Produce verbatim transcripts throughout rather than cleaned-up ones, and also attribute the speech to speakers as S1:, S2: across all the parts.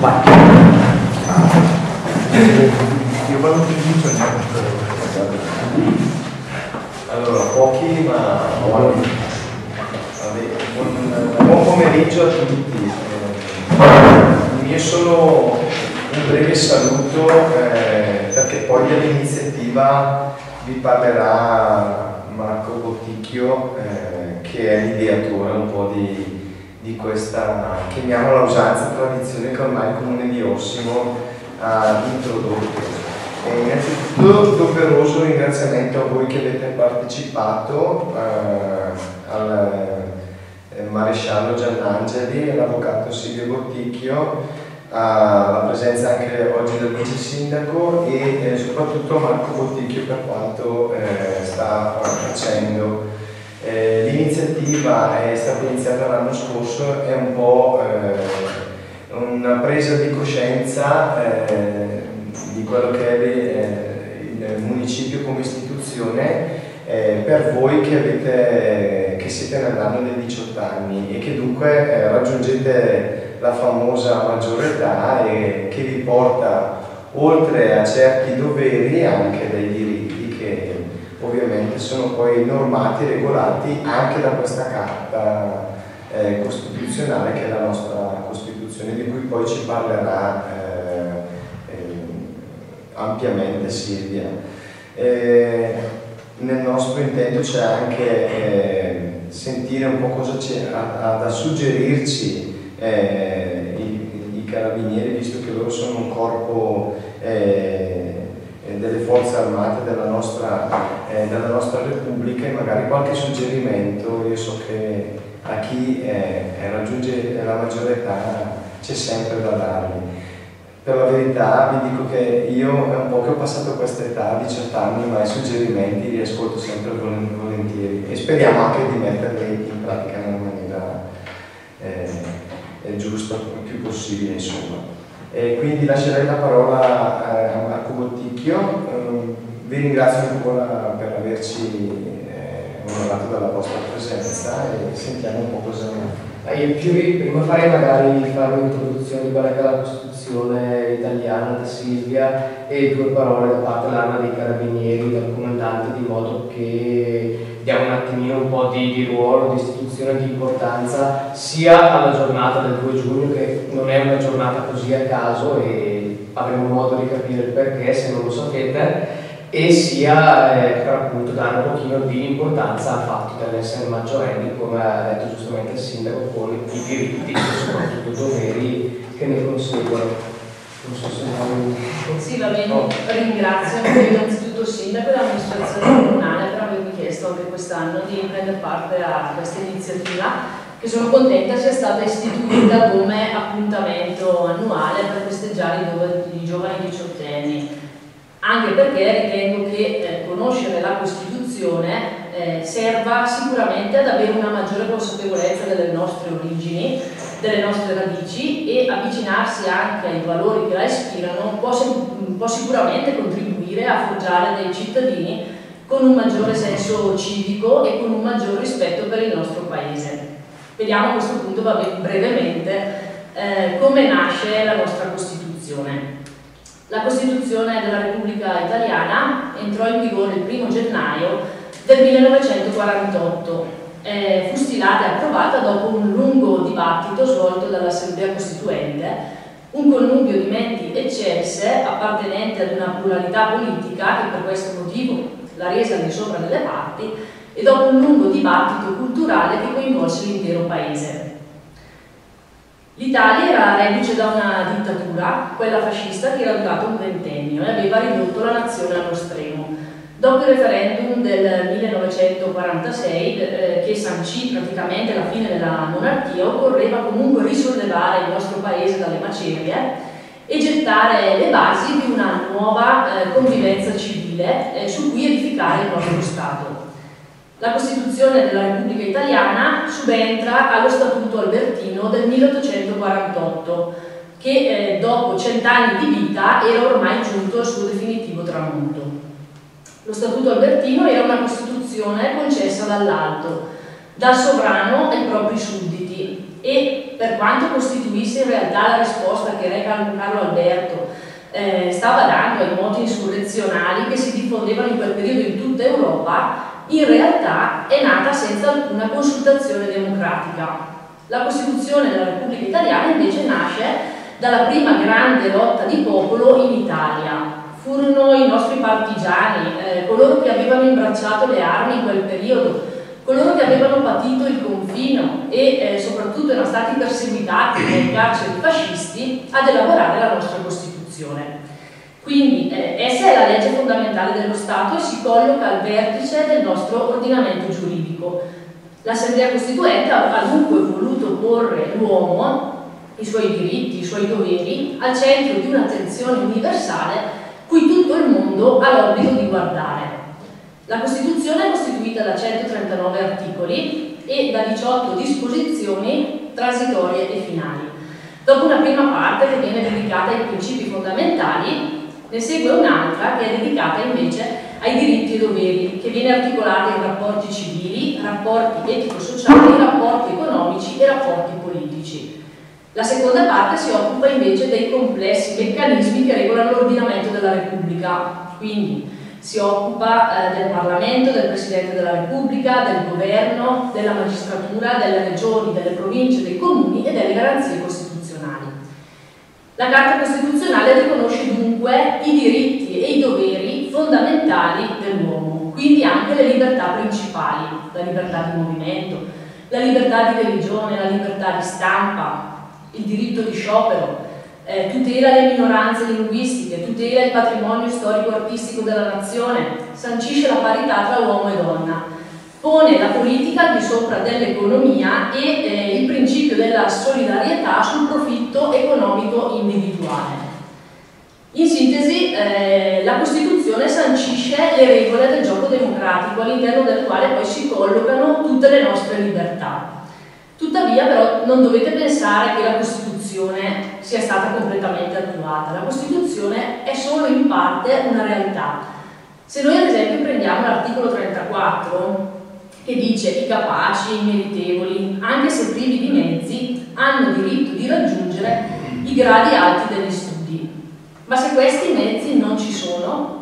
S1: Vai.
S2: Io vado più giù. Allora, pochi ma buon, buon pomeriggio a tutti. Il mio è solo un breve saluto eh, perché poi dell'iniziativa vi parlerà Marco Botticchio eh, che è l'ideatore un po' di, di questa, chiamiamola usanza, tradizione che ormai il comune di Ossimo ha introdotto. E innanzitutto doveroso ringraziamento a voi che avete partecipato eh, al eh, maresciallo Giannangeli e all'avvocato Silvio Botticchio, alla presenza anche oggi del vice sindaco e eh, soprattutto a Marco Botticchio per quanto eh, sta facendo. Eh, l'iniziativa è stata iniziata l'anno scorso, è un po' eh, una presa di coscienza eh, di quello che è eh, il municipio come istituzione eh, per voi che, avete, che siete nell'anno dei diciotto anni e che dunque eh, raggiungete la famosa maggiore età e che vi porta oltre a certi doveri anche dei diritti che ovviamente sono poi normati e regolati anche da questa carta eh, costituzionale che è la nostra Costituzione, di cui poi ci parlerà eh, eh, ampiamente Silvia. Eh, nel nostro intento c'è anche eh, sentire un po' cosa c'è da suggerirci eh, i, i carabinieri, visto che loro sono un corpo eh, delle forze armate della nostra, eh, della nostra Repubblica, e magari qualche suggerimento. Io so che a chi eh, raggiunge la maggiore età c'è sempre da dargli. Per la verità vi dico che io è un po' che ho passato questa età, diciotto anni, ma i suggerimenti li ascolto sempre volentieri e speriamo anche di metterli in pratica nella maniera eh, giusta il più possibile, insomma. E quindi lascerei la parola a Marco Botticchio. Um, vi ringrazio ancora per averci eh, onorato dalla vostra presenza e sentiamo un po' cosa...
S1: Io prima farei magari fare un'introduzione di quella che è la Costituzione italiana da Silvia e due parole da parte dell'Arma dei Carabinieri, dal comandante, di modo che diamo un attimino un po' di, di ruolo, di istituzione, di importanza sia alla giornata del due giugno, che non è una giornata così a caso e avremo modo di capire il perché se non lo sapete, e sia eh, per appunto dare un pochino di importanza al fatto dell'essere maggiorenni, come ha detto giustamente il sindaco, con i diritti e soprattutto doveri che ne conseguono. Non so se non...
S3: Sì, va bene, no. Ringrazio innanzitutto il sindaco e l'amministrazione comunale per avermi chiesto anche quest'anno di prendere parte a questa iniziativa, che sono contenta sia stata istituita come appuntamento annuale per festeggiare i giovani diciottenni. Anche perché ritengo che eh, conoscere la Costituzione eh, serva sicuramente ad avere una maggiore consapevolezza delle nostre origini, delle nostre radici, e avvicinarsi anche ai valori che la ispirano può, può sicuramente contribuire a forgiare dei cittadini con un maggiore senso civico e con un maggior rispetto per il nostro Paese. Vediamo a questo punto brevemente eh, come nasce la nostra Costituzione. La Costituzione della Repubblica Italiana entrò in vigore il primo gennaio del millenovecentoquarantotto. Eh, fu stilata e approvata dopo un lungo dibattito svolto dall'Assemblea Costituente, un connubio di menti eccelse appartenente ad una pluralità politica che per questo motivo la rese al di sopra delle parti, e dopo un lungo dibattito culturale che coinvolse l'intero Paese. L'Italia era reduce da una dittatura, quella fascista, che era durata un ventennio e aveva ridotto la nazione allo stremo. Dopo il referendum del millenovecentoquarantasei, eh, che sancì praticamente la fine della monarchia, occorreva comunque risollevare il nostro paese dalle macerie e gettare le basi di una nuova eh, convivenza civile eh, su cui edificare il nostro Stato. La Costituzione della Repubblica Italiana subentra allo Statuto Albertino del milleottocentoquarantotto, che eh, dopo cent'anni di vita era ormai giunto al suo definitivo tramonto. Lo Statuto Albertino era una Costituzione concessa dall'alto, dal sovrano ai propri sudditi, e per quanto costituisse in realtà la risposta che reca Carlo Alberto eh, stava dando ai moti insurrezionali che si diffondevano in quel periodo in tutta Europa, in realtà è nata senza alcuna consultazione democratica. La Costituzione della Repubblica Italiana invece nasce dalla prima grande lotta di popolo in Italia. Furono i nostri partigiani, eh, coloro che avevano imbracciato le armi in quel periodo, coloro che avevano patito il confino e eh, soprattutto erano stati perseguitati nei carceri fascisti ad elaborare la nostra Costituzione. Quindi eh, essa è la legge fondamentale dello Stato e si colloca al vertice del nostro ordinamento giuridico. L'Assemblea Costituente ha dunque voluto porre l'uomo, i suoi diritti, i suoi doveri, al centro di un'attenzione universale cui tutto il mondo ha l'obbligo di guardare. La Costituzione è costituita da centotrentanove articoli e da diciotto disposizioni transitorie e finali. Dopo una prima parte che viene dedicata ai principi fondamentali, ne segue un'altra che è dedicata invece ai diritti e doveri, che viene articolata in rapporti civili, rapporti etico-sociali, rapporti economici e rapporti politici. La seconda parte si occupa invece dei complessi meccanismi che regolano l'ordinamento della Repubblica, quindi si occupa eh, del Parlamento, del Presidente della Repubblica, del Governo, della magistratura, delle regioni, delle province, dei comuni e delle garanzie costituzionali. La Carta Costituzionale riconosce dunque i diritti e i doveri fondamentali dell'uomo, quindi anche le libertà principali, la libertà di movimento, la libertà di religione, la libertà di stampa, il diritto di sciopero, eh, tutela le minoranze linguistiche, tutela il patrimonio storico-artistico della nazione, sancisce la parità tra uomo e donna, pone la politica al di sopra dell'economia e eh, il principio della solidarietà sul profitto economico individuale. In sintesi, eh, la Costituzione sancisce le regole del gioco democratico all'interno del quale poi si collocano tutte le nostre libertà. Tuttavia però non dovete pensare che la Costituzione sia stata completamente attuata. La Costituzione è solo in parte una realtà. Se noi ad esempio prendiamo l'articolo trentaquattro, che dice i capaci, i meritevoli, anche se privi di mezzi, hanno diritto di raggiungere i gradi alti degli studi. Ma se questi mezzi non ci sono,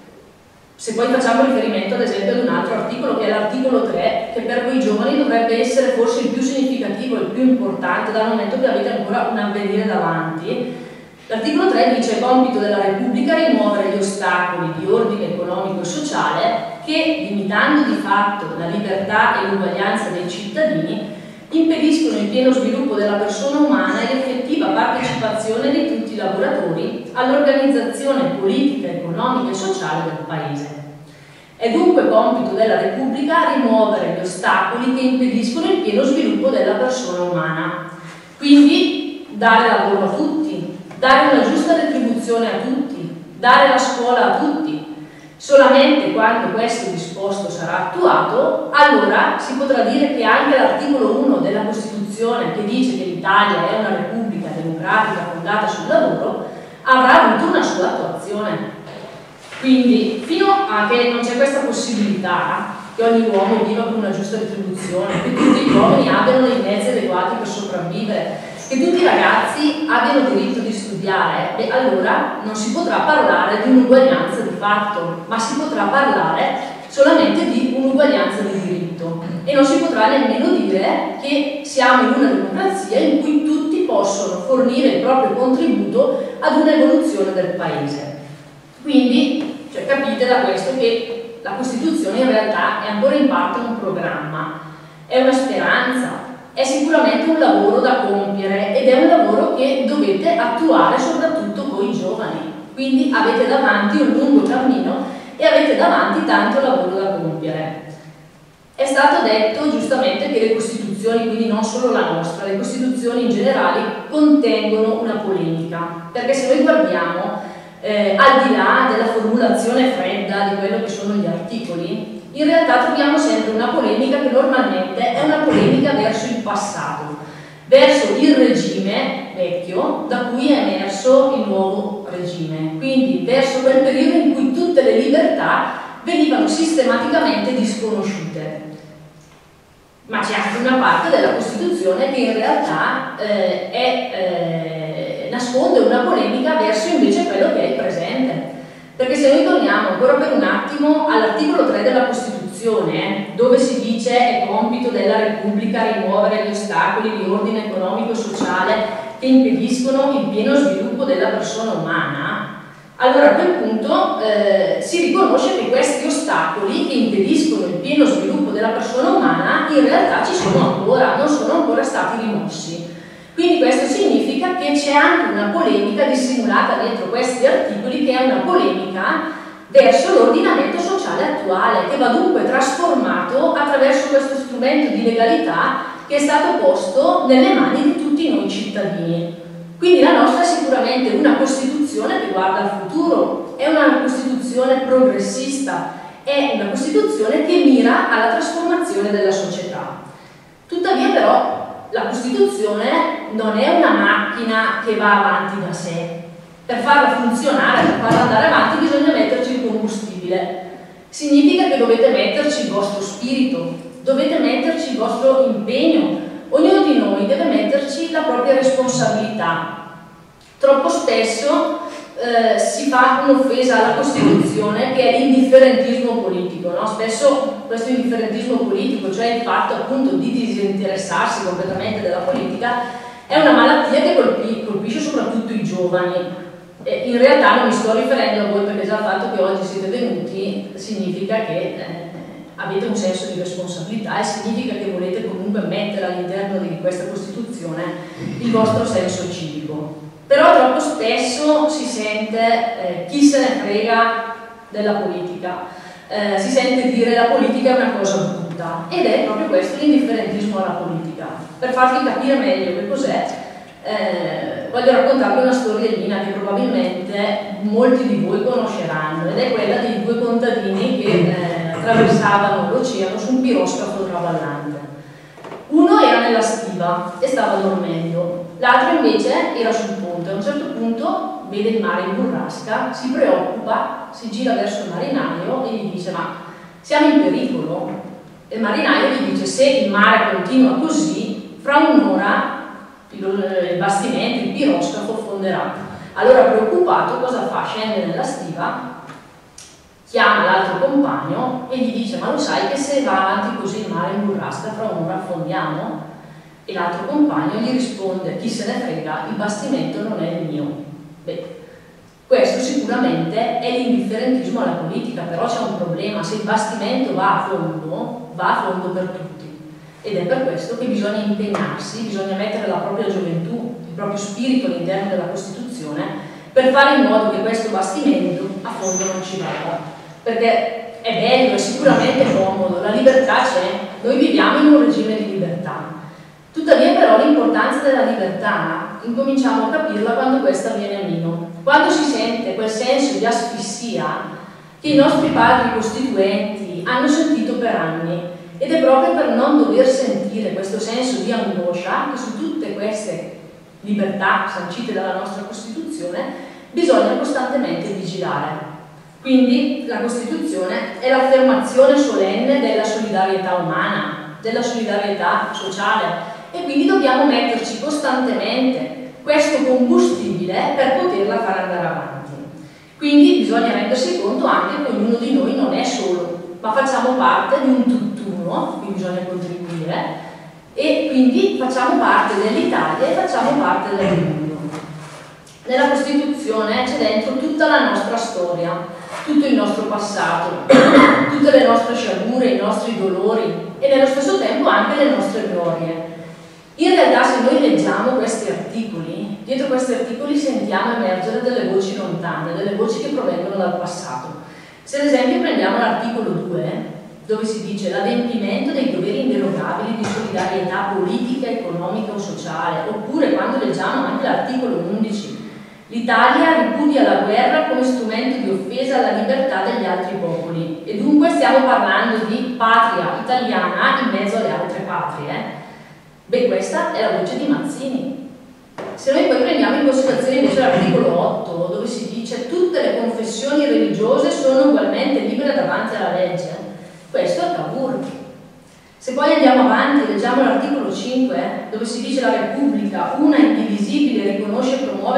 S3: se poi facciamo riferimento ad esempio ad un altro articolo che è l'articolo tre, che per quei giovani dovrebbe essere forse il più significativo, il più importante dal momento che avete ancora un avvenire davanti, l'articolo tre dice: è compito della Repubblica rimuovere gli ostacoli di ordine economico e sociale che, limitando di fatto la libertà e l'uguaglianza dei cittadini, impediscono il pieno sviluppo della persona umana e l'effettiva partecipazione di tutti i lavoratori all'organizzazione politica, economica e sociale del Paese. È dunque compito della Repubblica rimuovere gli ostacoli che impediscono il pieno sviluppo della persona umana. Quindi dare lavoro a tutti, dare una giusta retribuzione a tutti, dare la scuola a tutti. Solamente quando questo disposto sarà attuato, allora si potrà dire che anche l'articolo uno della Costituzione, che dice che l'Italia è una repubblica democratica fondata sul lavoro, avrà avuto una sua attuazione. Quindi, fino a che non c'è questa possibilità che ogni uomo viva con una giusta retribuzione, che tutti gli uomini abbiano dei mezzi adeguati per sopravvivere, che tutti i ragazzi abbiano diritto di studiare, beh, allora non si potrà parlare di un'uguaglianza di fatto, ma si potrà parlare solamente di un'uguaglianza di diritto e non si potrà nemmeno dire che siamo in una democrazia in cui tutti possono fornire il proprio contributo ad un'evoluzione del Paese. Quindi, cioè, capite da questo che la Costituzione in realtà è ancora in parte un programma, è una speranza, è sicuramente un lavoro da compiere ed è un lavoro che dovete attuare soprattutto voi giovani. Quindi avete davanti un lungo cammino e avete davanti tanto lavoro da compiere. È stato detto giustamente che le Costituzioni, quindi non solo la nostra, le Costituzioni in generale contengono una polemica, perché se noi guardiamo eh, al di là della formulazione fredda di quello che sono gli articoli, in realtà troviamo sempre una polemica che normalmente è una polemica verso il passato, verso il regime vecchio da cui è emerso il nuovo regime, quindi verso quel periodo in cui tutte le libertà venivano sistematicamente disconosciute. Ma c'è anche una parte della Costituzione che in realtà eh, è eh, nasconde una polemica verso invece quello che è il presente. Perché se noi torniamo ancora per un attimo all'articolo tre della Costituzione, eh, dove si dice è compito della Repubblica rimuovere gli ostacoli di ordine economico e sociale che impediscono il pieno sviluppo della persona umana, allora a quel punto eh, si riconosce che questi ostacoli che impediscono il pieno sviluppo della persona umana in realtà ci sono ancora, non sono ancora stati rimossi. Quindi questo significa che c'è anche una polemica dissimulata dentro questi articoli, che è una polemica verso l'ordinamento sociale attuale, che va dunque trasformato attraverso questo strumento di legalità che è stato posto nelle mani di tutti noi cittadini. Quindi la nostra è sicuramente una Costituzione che guarda al futuro, è una Costituzione progressista, è una Costituzione che mira alla trasformazione della società. Tuttavia però la Costituzione non è una macchina che va avanti da sé. Per farla funzionare, per farla andare avanti, bisogna metterci il combustibile. Significa che dovete metterci il vostro spirito, dovete metterci il vostro impegno. Ognuno di noi deve metterci la propria responsabilità. Troppo spesso eh, si fa un'offesa alla Costituzione, che è l'indifferentismo politico, no? Spesso questo indifferentismo politico, cioè il fatto appunto di disinteressarsi completamente della politica, è una malattia che colpi, colpisce soprattutto i giovani. E in realtà non mi sto riferendo a voi, perché già il fatto che oggi siete venuti significa che eh, avete un senso di responsabilità e significa che volete comunque mettere all'interno di questa Costituzione il vostro senso civico. Però troppo spesso si sente eh, chi se ne frega della politica, eh, si sente dire la politica è una cosa brutta, ed è proprio questo l'indifferentismo alla politica. Per farvi capire meglio che cos'è, eh, voglio raccontarvi una storiellina che probabilmente molti di voi conosceranno, ed è quella dei due contadini che eh, attraversavano l'oceano su un piroscafo traballante. Uno era nella stiva e stava dormendo, l'altro invece era sul ponte. A un certo punto vede il mare in burrasca, si preoccupa, si gira verso il marinaio e gli dice: ma siamo in pericolo? E il marinaio gli dice: se il mare continua così, fra un'ora il bastimento, il piroscafo fonderà. Allora, preoccupato, cosa fa? Scende nella stiva, chiama l'altro compagno e gli dice: ma lo sai che se va avanti così il mare in burrasca fra un'ora affondiamo? E l'altro compagno gli risponde: chi se ne frega, il bastimento non è il mio. Beh, questo sicuramente è l'indifferentismo alla politica, però c'è un problema: se il bastimento va a fondo, va a fondo per tutti. Ed è per questo che bisogna impegnarsi, bisogna mettere la propria gioventù, il proprio spirito all'interno della Costituzione, per fare in modo che questo bastimento a fondo non ci vada. Perché è bello, è sicuramente comodo, la libertà c'è, noi viviamo in un regime di libertà. Tuttavia però l'importanza della libertà incominciamo a capirla quando questa viene meno, quando si sente quel senso di asfissia che i nostri padri costituenti hanno sentito per anni, ed è proprio per non dover sentire questo senso di angoscia che su tutte queste libertà sancite dalla nostra Costituzione bisogna costantemente vigilare. Quindi la Costituzione è l'affermazione solenne della solidarietà umana, della solidarietà sociale, e quindi dobbiamo metterci costantemente questo combustibile per poterla far andare avanti. Quindi bisogna rendersi conto anche che ognuno di noi non è solo, ma facciamo parte di un tutt'uno, quindi bisogna contribuire, e quindi facciamo parte dell'Italia e facciamo parte del mondo. Nella Costituzione c'è dentro tutta la nostra storia, tutto il nostro passato, tutte le nostre sciagure, i nostri dolori e nello stesso tempo anche le nostre glorie. In realtà, se noi leggiamo questi articoli, dietro questi articoli sentiamo emergere delle voci lontane, delle voci che provengono dal passato. Se ad esempio prendiamo l'articolo due, dove si dice l'adempimento dei doveri inderogabili di solidarietà politica, economica o sociale, oppure quando leggiamo anche l'articolo undici, l'Italia ripudia la guerra come strumento di offesa alla libertà degli altri popoli, e dunque stiamo parlando di patria italiana in mezzo alle altre patrie. Beh, questa è la voce di Mazzini. Se noi poi prendiamo in considerazione invece l'articolo otto, dove si dice tutte le confessioni religiose sono ugualmente libere davanti alla legge, questo è Cavour. Se poi andiamo avanti, leggiamo l'articolo cinque, dove si dice la Repubblica, una indivisibile, riconosce e promuove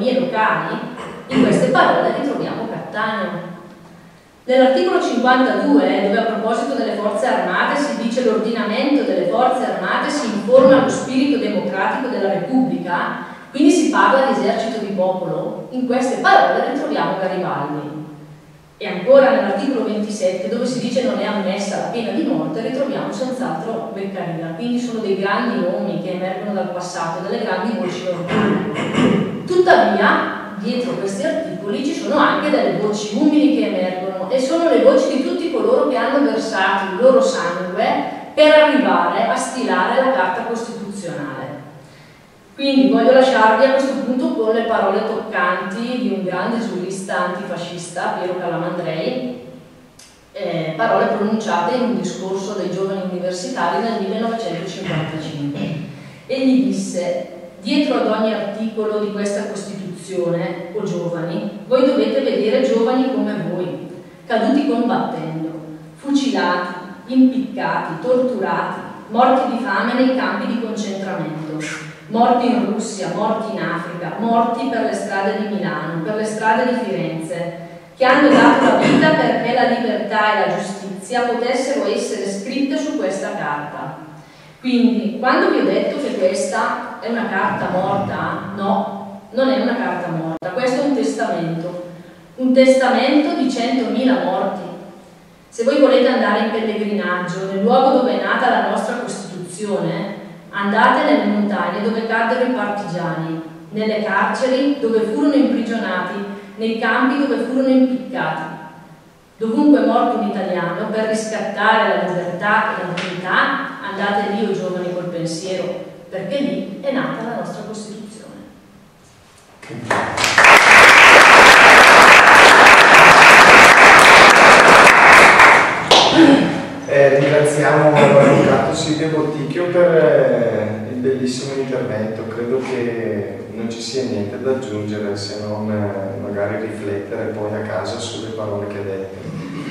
S3: autonomie locali, in queste parole ritroviamo Cattaneo. Nell'articolo cinquantadue, dove a proposito delle forze armate si dice l'ordinamento delle forze armate si informa allo spirito democratico della Repubblica, quindi si parla di esercito di popolo, in queste parole ritroviamo Garibaldi. E ancora nell'articolo ventisette, dove si dice non è ammessa la pena di morte, ritroviamo senz'altro Beccaria. Quindi sono dei grandi nomi che emergono dal passato, delle grandi voci ormai. Tuttavia, dietro questi articoli ci sono anche delle voci umili che emergono, e sono le voci di tutti coloro che hanno versato il loro sangue per arrivare a stilare la Carta Costituzionale. Quindi voglio lasciarvi a questo punto con le parole toccanti di un grande giurista antifascista, Piero Calamandrei, eh, parole pronunciate in un discorso dei giovani universitari nel millenovecentocinquantacinque. Egli disse: dietro ad ogni articolo di questa Costituzione, o giovani, voi dovete vedere giovani come voi, caduti combattendo, fucilati, impiccati, torturati, morti di fame nei campi di concentramento, morti in Russia, morti in Africa, morti per le strade di Milano, per le strade di Firenze, che hanno dato la vita perché la libertà e la giustizia potessero essere scritte su questa carta. Quindi, quando vi ho detto che questa è una carta morta, no, non è una carta morta, questo è un testamento, un testamento di centomila morti. Se voi volete andare in pellegrinaggio nel luogo dove è nata la nostra Costituzione, andate nelle montagne dove caddero i partigiani, nelle carceri dove furono imprigionati, nei campi dove furono impiccati. Dovunque è morto un italiano per riscattare la libertà e la dignità, andate lì, o giovani col pensiero, perché lì è nata la nostra Costituzione.
S2: Eh, ringraziamo l'avvocato Silvio Botticchio per eh, il bellissimo intervento. Credo che non ci sia niente da aggiungere se non eh, magari riflettere poi a casa sulle parole che ha detto.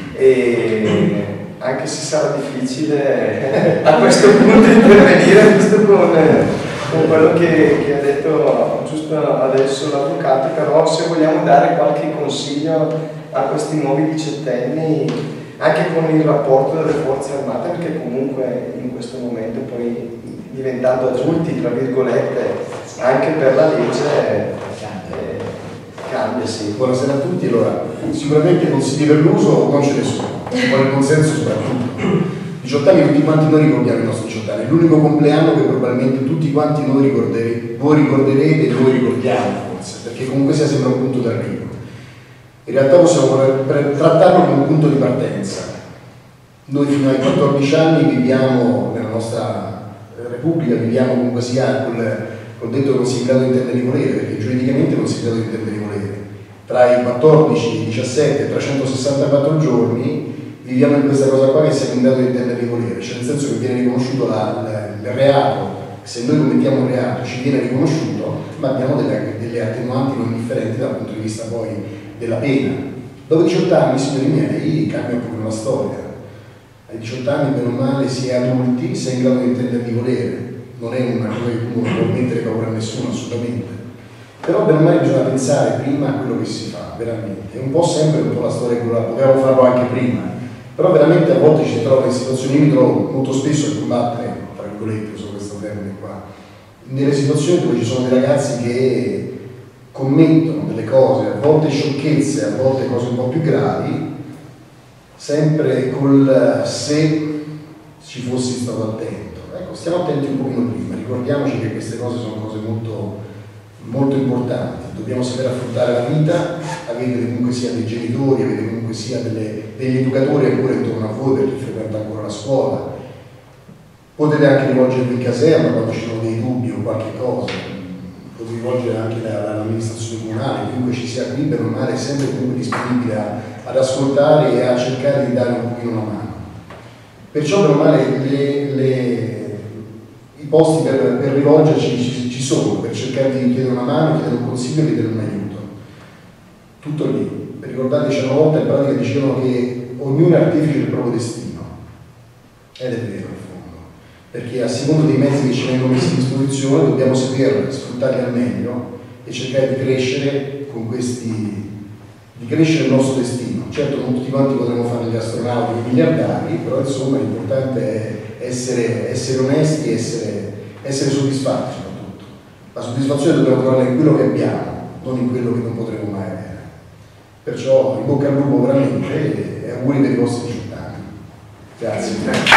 S2: E anche se sarà difficile a questo punto intervenire, visto con, con quello che, che ha detto giusto adesso l'avvocato, però se vogliamo dare qualche consiglio a questi nuovi diciottenni, anche con il rapporto delle forze armate, perché comunque in questo momento poi diventando adulti, tra virgolette, anche per la legge eh, cambia, sì.
S4: Buonasera a tutti. Allora, sicuramente consigli per l'uso non ce ne sono, ci vuole il consenso soprattutto. diciotto anni, tutti quanti noi ricordiamo i nostri diciotto anni, è l'unico compleanno che probabilmente tutti quanti noi ricorderete, voi ricorderete e noi ricordiamo forse, perché comunque sia sembra un punto d'arrivo. In realtà possiamo trattarlo come un punto di partenza. Noi fino ai quattordici anni viviamo nella nostra Repubblica, viviamo comunque sia col, col detto che non si è in grado di intendere di volere, perché giuridicamente non si è in grado di intendere di volere. Tra i quattordici, i diciassette e trecentosessantaquattro giorni viviamo in questa cosa qua che siamo in grado di intendere di volere, cioè nel senso che viene riconosciuto la, la, il reato, se noi commettiamo un reato ci viene riconosciuto, ma abbiamo delle, delle attenuanti non differenti dal punto di vista poi della pena. Dopo diciotto anni, signori miei, cambia un po' la storia. Ai diciotto anni, bene o male, si è adulti, si è in grado di intendere di volere. Non è una cosa che uno non può mettere paura a nessuno, assolutamente. Però bene o male bisogna pensare prima a quello che si fa, veramente. È un po' sempre un po' la storia che potevamo farlo anche prima. Però veramente a volte ci si trova in situazioni, io mi trovo molto spesso a combattere, tra virgolette, uso questo termine qua, nelle situazioni dove ci sono dei ragazzi che commettono delle cose, a volte sciocchezze, a volte cose un po' più gravi, sempre col se ci fossi stato attento. Ecco, stiamo attenti un pochino prima, ricordiamoci che queste cose sono cose molto, molto importanti, dobbiamo sapere affrontare la vita, avete comunque sia dei genitori, avete comunque sia delle, degli educatori ancora intorno a voi per chi frequenta ancora la scuola, potete anche rivolgervi in caserma quando ci sono dei dubbi o qualche cosa, potete rivolgere anche all'amministrazione comunale, chiunque ci sia qui, per male è sempre comunque disponibile a, ad ascoltare e a cercare di dare un pochino una mano. Perciò per male le, le, i posti per, per rivolgerci ci, ci sono, per cercare di chiedere una mano, chiedere un consiglio, chiedere un aiuto. Tutto lì. Ricordateci, una volta in pratica dicevano che ognuno è artefice del proprio destino. Ed è vero. Perché a seconda dei mezzi che ci vengono messi a disposizione dobbiamo saper sfruttarli al meglio e cercare di crescere con questi, di crescere il nostro destino. Certo non tutti quanti potremo fare gli astronauti, i miliardari, però insomma l'importante è essere, essere onesti e essere, essere soddisfatti soprattutto. La soddisfazione dobbiamo trovare in quello che abbiamo, non in quello che non potremo mai avere. Perciò in bocca al lupo veramente e, e auguri per i vostri diciotto anni. Grazie.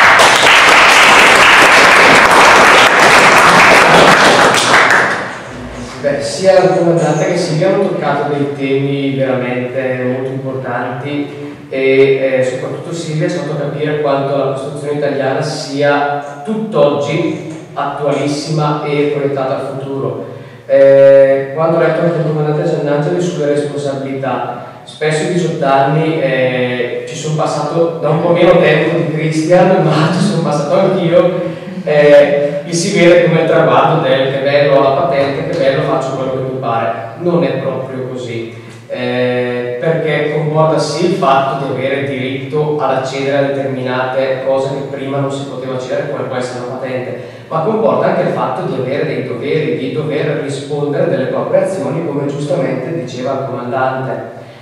S1: Beh, sia il comandante che Silvia hanno toccato dei temi veramente molto importanti e eh, soprattutto Silvia ci ha fatto capire quanto la costruzione italiana sia tutt'oggi attualissima e proiettata al futuro. Eh, quando ho letto anche il comandante Giannangeli sulle responsabilità, spesso i diciotto anni eh, ci sono passato da un po' meno tempo di Christian, ma ci sono passato anch'io. Eh, gli si vede come il traguardo del che bello ho la patente, che bello faccio quello che mi pare. Non è proprio così, eh, perché comporta sì il fatto di avere diritto ad accedere a determinate cose che prima non si poteva accedere, come può essere una patente, ma comporta anche il fatto di avere dei doveri, di dover rispondere delle proprie azioni, come giustamente diceva il comandante.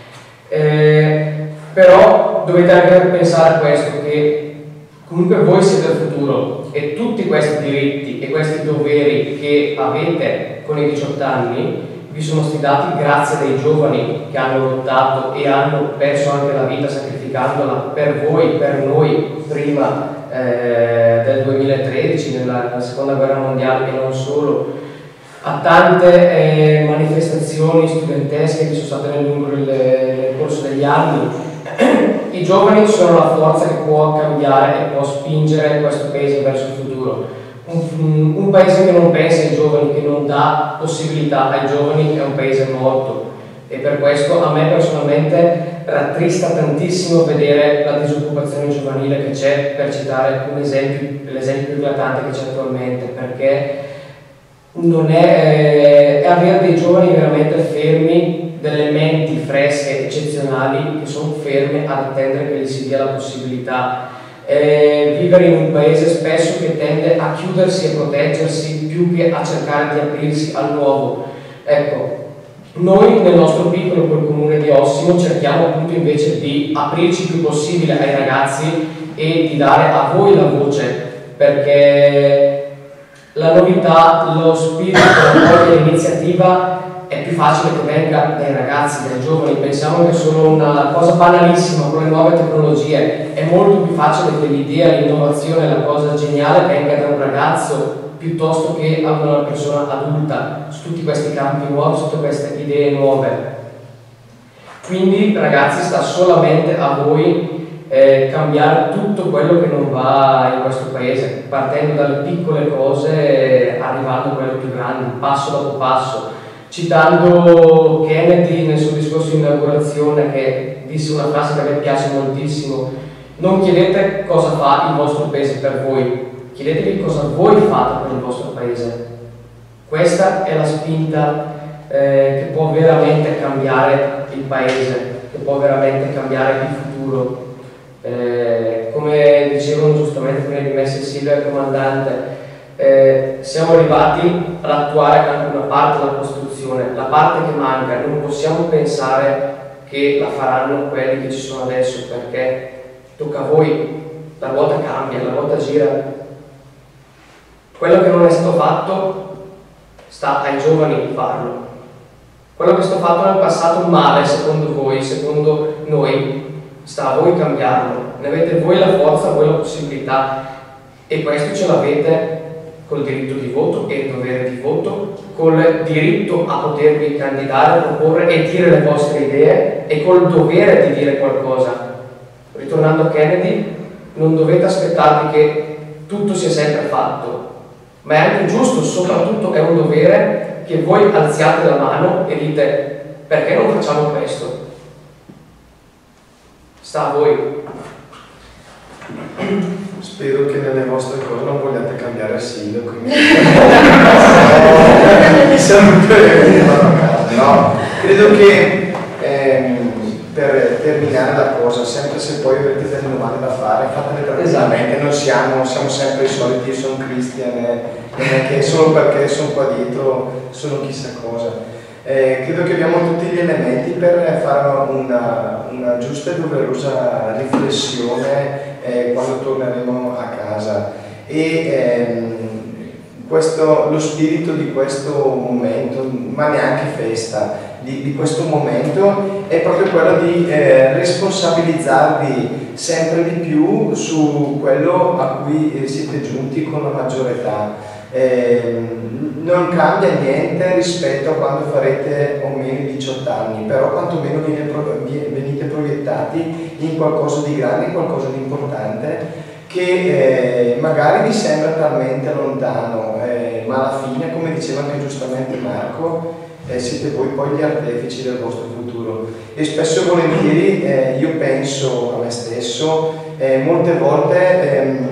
S1: Eh, però dovete anche pensare a questo, che comunque voi siete il futuro e tutti questi diritti e questi doveri che avete con i diciotto anni vi sono stati dati grazie a dei giovani che hanno lottato e hanno perso anche la vita sacrificandola per voi, per noi, prima eh, del duemilatredici, nella, nella seconda guerra mondiale e non solo, a tante eh, manifestazioni studentesche che sono state nel, lungo, nel, nel corso degli anni. I giovani sono la forza che può cambiare e può spingere questo paese verso il futuro. Un, un paese che non pensa ai giovani, che non dà possibilità ai giovani, è un paese morto. E per questo a me personalmente rattrista tantissimo vedere la disoccupazione giovanile che c'è, per citare un esempio, l'esempio più eclatante che c'è attualmente, perché non è, è avere dei giovani veramente fermi, delle menti fresche, eccezionali, che sono ferme ad attendere che gli si dia la possibilità. Eh, vivere in un paese spesso che tende a chiudersi e proteggersi più che a cercare di aprirsi al nuovo. Ecco, noi nel nostro piccolo quel comune di Ossimo cerchiamo appunto invece di aprirci il più possibile ai ragazzi e di dare a voi la voce, perché la novità, lo spirito, l'iniziativa è più facile che venga dai ragazzi, dai giovani. Pensiamo che è solo una cosa banalissima con le nuove tecnologie, è molto più facile che l'idea, l'innovazione, la cosa geniale venga da un ragazzo piuttosto che da una persona adulta su tutti questi campi nuovi, su tutte queste idee nuove. Quindi ragazzi, sta solamente a voi eh, cambiare tutto quello che non va in questo paese, partendo dalle piccole cose, arrivando a quelle più grandi, passo dopo passo. Citando Kennedy nel suo discorso di inaugurazione, che disse una frase che a me piace moltissimo: non chiedete cosa fa il vostro paese per voi, chiedetevi cosa voi fate per il vostro paese. Questa è la spinta eh, che può veramente cambiare il paese, che può veramente cambiare il futuro. Eh, come dicevano giustamente prima di me Silvia e il comandante, Eh, siamo arrivati ad attuare anche una parte della Costituzione, la parte che manca. Non possiamo pensare che la faranno quelli che ci sono adesso, perché tocca a voi, la ruota cambia, la ruota gira. Quello che non è stato fatto sta ai giovani farlo. Quello che è stato fatto nel passato male, secondo voi, secondo noi, sta a voi cambiarlo. Ne avete voi la forza, voi la possibilità, e questo ce l'avete col diritto di voto e il dovere di voto, col diritto a potervi candidare, proporre e dire le vostre idee, e col dovere di dire qualcosa. Ritornando a Kennedy, non dovete aspettarvi che tutto sia sempre fatto, ma è anche giusto, soprattutto è un dovere, che voi alziate la mano e dite: perché non facciamo questo? Sta a voi.
S2: Spero che nelle vostre cose non vogliate cambiare asilo, quindi mi saluto e vado a casa. No, credo che ehm, per terminare la cosa, sempre se poi avete delle domande da fare, fatele tranquillamente. Noi siamo, siamo sempre i soliti. Io sono Christian, eh, non è che solo perché sono qua dietro sono chissà cosa. Eh, credo che abbiamo tutti gli elementi per fare una, una giusta e doverosa riflessione eh, quando torneremo a casa. E ehm, questo, lo spirito di questo momento, ma neanche festa, di, di questo momento è proprio quello di eh, responsabilizzarvi sempre di più su quello a cui siete giunti con la maggiore età. Eh, non cambia niente rispetto a quando farete o meno i diciotto anni, però quantomeno venite proiettati in qualcosa di grande, in qualcosa di importante che eh, magari vi sembra talmente lontano, eh, ma alla fine, come diceva anche giustamente Marco, eh, siete voi poi gli artefici del vostro futuro. E spesso e volentieri eh, io penso a me stesso, eh, molte volte ehm,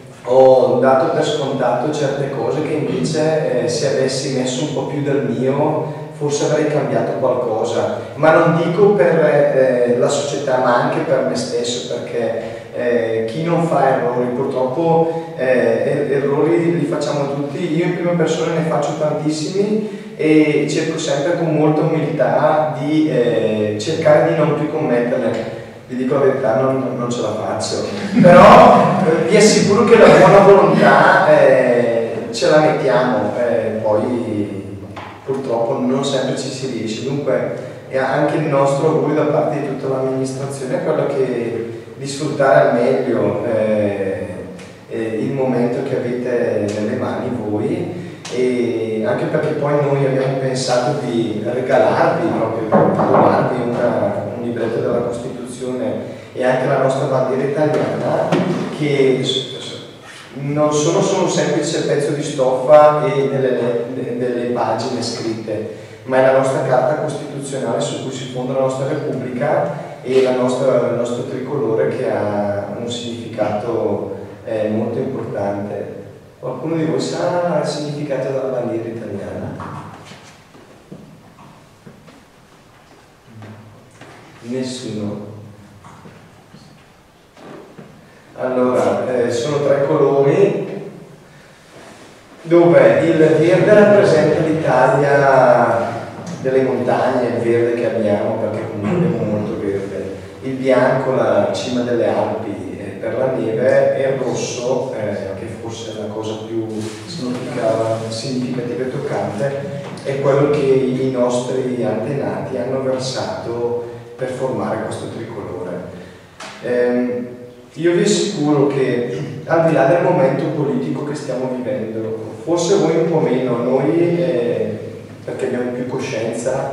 S2: ho dato per scontato certe cose che invece eh, se avessi messo un po' più del mio forse avrei cambiato qualcosa, ma non dico per eh, la società ma anche per me stesso, perché eh, chi non fa errori purtroppo eh, errori li facciamo tutti. Io in prima persona ne faccio tantissimi e cerco sempre con molta umiltà di eh, cercare di non più commetterle. Vi dico la verità, non, non ce la faccio, però eh, vi assicuro che la buona volontà eh, ce la mettiamo, eh, poi purtroppo non sempre ci si riesce, dunque è anche il nostro augurio da parte di tutta l'amministrazione è quello che di sfruttare al meglio eh, eh, il momento che avete nelle mani voi, e anche perché poi noi abbiamo pensato di regalarvi, proprio donarvi una, un libretto della Costituzione e anche la nostra bandiera italiana, che non sono solo un semplice pezzo di stoffa e delle, delle pagine scritte, ma è la nostra carta costituzionale su cui si fonda la nostra Repubblica e la nostra, il nostro tricolore, che ha un significato eh, molto importante. Qualcuno di voi sa il significato della bandiera italiana? Nessuno? Allora, eh, sono tre colori, dove il verde rappresenta l'Italia delle montagne, il verde che abbiamo, perché comunque abbiamo molto verde, il bianco la cima delle Alpi eh, per la neve, e il rosso, eh, che forse è la cosa più significativa e toccante, è quello che i nostri antenati hanno versato per formare questo tricolore. Eh, io vi assicuro che al di là del momento politico che stiamo vivendo, forse voi un po' meno, noi eh, perché abbiamo più coscienza,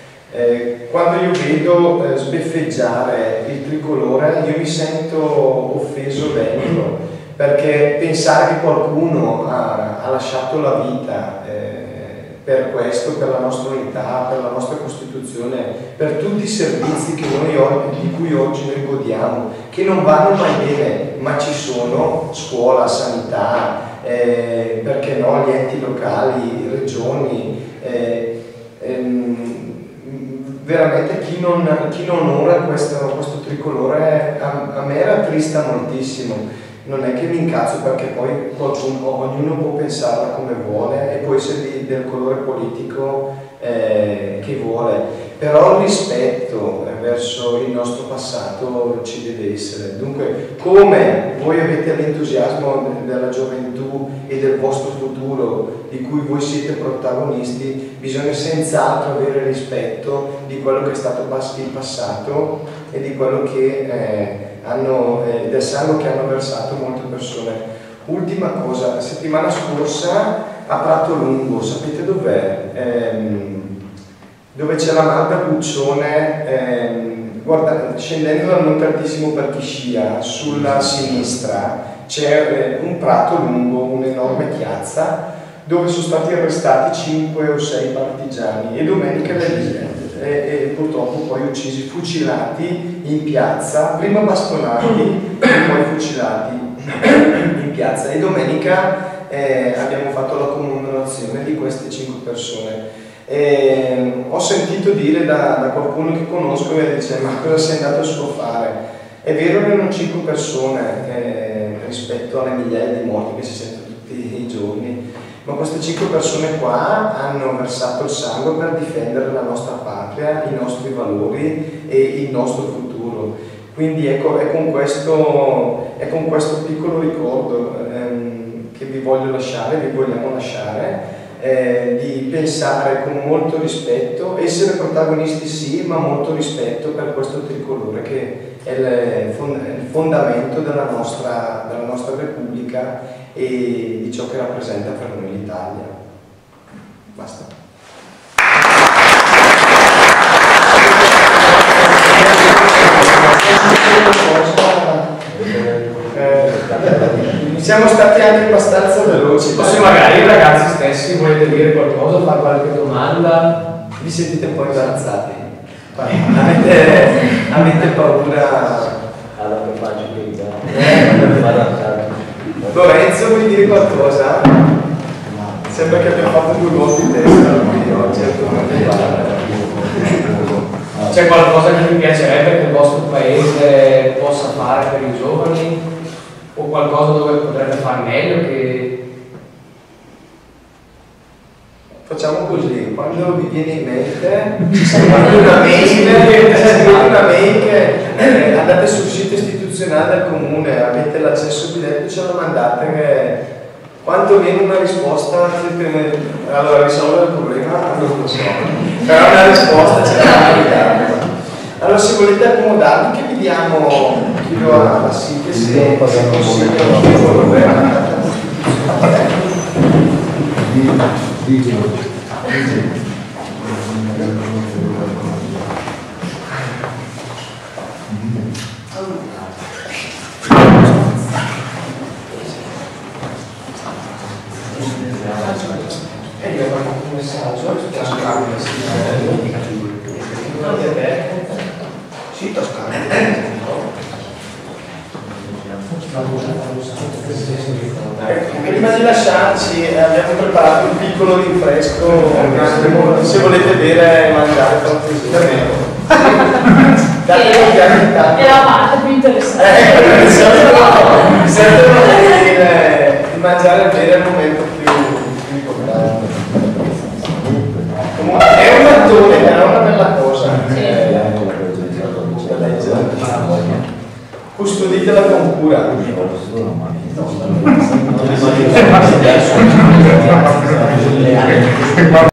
S2: eh, quando io vedo eh, sbeffeggiare il tricolore io mi sento offeso dentro, perché pensare che qualcuno ha, ha lasciato la vita eh, per questo, per la nostra unità, per la nostra Costituzione, per tutti i servizi che noi, di cui oggi noi godiamo, che non vanno mai bene, ma ci sono: scuola, sanità, eh, perché no, gli enti locali, regioni, eh, ehm, veramente chi non, chi non onora questo, questo tricolore a, a me rattrista moltissimo. Non è che mi incazzo, perché poi qualcuno, ognuno può pensarla come vuole e può essere del colore politico eh, che vuole, però il rispetto verso il nostro passato ci deve essere. Dunque, come voi avete l'entusiasmo della gioventù e del vostro futuro di cui voi siete protagonisti, bisogna senz'altro avere rispetto di quello che è stato il passato e di quello che eh, hanno, eh, del sangue che hanno versato molte persone. Ultima cosa, la settimana scorsa a Prato Lungo, sapete dov'è? Ehm, dove c'è la Malda Puccione, ehm, guarda, scendendo dal Monte Altissimo per chi scia, sulla sinistra c'è eh, un prato lungo, un'enorme piazza, dove sono stati arrestati cinque o sei partigiani e domenica le lì. E, e purtroppo poi uccisi, fucilati in piazza, prima bastonati e poi fucilati in piazza, e domenica eh, abbiamo fatto la commemorazione di queste cinque persone. E ho sentito dire da, da qualcuno che conosco e dice: ma cosa sei andato a scofare? È vero che erano cinque persone eh, rispetto alle migliaia di morti che si sentono tutti i giorni, ma queste cinque persone qua hanno versato il sangue per difendere la nostra patria, i nostri valori e il nostro futuro. Quindi ecco, è con questo, è con questo piccolo ricordo ehm, che vi voglio lasciare, vi vogliamo lasciare, eh, di pensare con molto rispetto, essere protagonisti sì, ma molto rispetto per questo tricolore che è il, fond il fondamento della nostra, della nostra Repubblica e di ciò che rappresenta per noi l'Italia. Basta. Eh, siamo stati anche abbastanza veloci.
S1: O se magari i ragazzi stessi volete dire qualcosa, fare qualche domanda,
S2: vi sentite un po' imbarazzati? Avete, avete paura? Lorenzo, vuoi dire qualcosa? Sembra che abbiamo fatto due gol di testa qui oggi.
S1: C'è qualcosa che vi piacerebbe che il vostro paese possa fare per i giovani? O qualcosa dove potrebbe far meglio che...
S2: Facciamo così, quando vi viene in mente, scrivete una mail, scrivete una mail che eh, andate sul sito istituzionale del comune, avete l'accesso diretto, ce la mandate che quando viene una risposta, allora risolvere il problema non lo so, però una risposta ce la mandate. Allora se volete accomodarvi che vi diamo chiedo alla Silvia se consiglio
S1: E io ho un messaggio,
S2: sì, toscano. Prima di lasciarci abbiamo preparato un piccolo rinfresco, se volete bere e mangiare tranquillamente.
S3: È la parte più interessante.
S2: Eh, serve di mangiare e bere al momento più, più importante. Comunque è un mattone, è una bella cosa. Custoditela con cura.